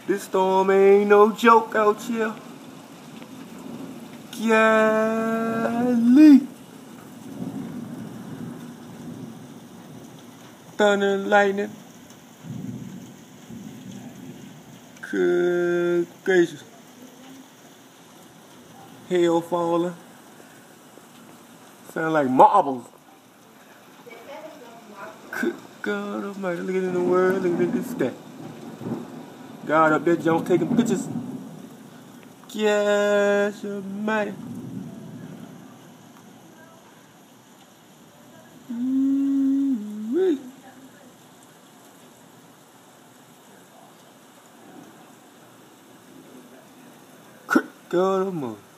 This storm ain't no joke out here. Golly. Thunder and lightning. Good gracious. Hail falling. Sound like marbles. Good God Almighty. Look at it in the world. Look at this sky. God up there, Jones, taking pictures. Yes, Almighty. Good God Almighty.